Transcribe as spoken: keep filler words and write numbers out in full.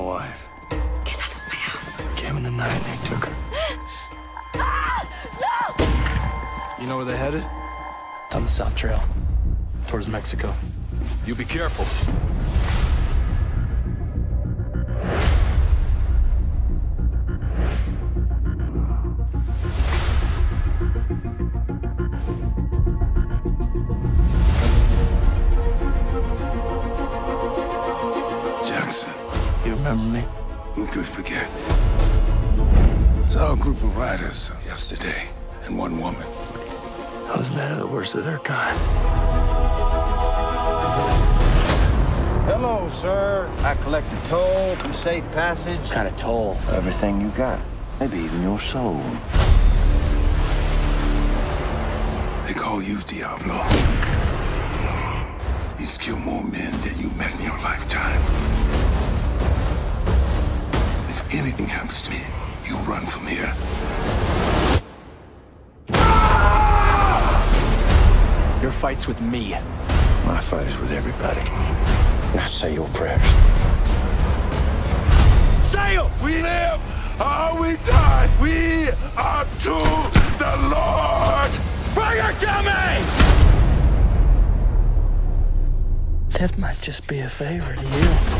wife. Get out of my house. Came in the night and they took her. Ah! No! You know where they're headed? Down the South Trail. Towards Mexico. You be careful. Jackson. You remember me? Who could forget? Saw a group of riders yesterday, and one woman. Those men are the worst of their kind. Hello, sir. I collect a toll for safe passage. What kind of toll? Everything you got. Maybe even your soul. They call you Diablo. He's killed more men than you met in your lifetime. If anything happens to me, you run from here. Your fight's with me. My fight is with everybody. Now say your prayers. Say it! We live or we die. We are to the Lord. Bring it to me! That might just be a favor to you.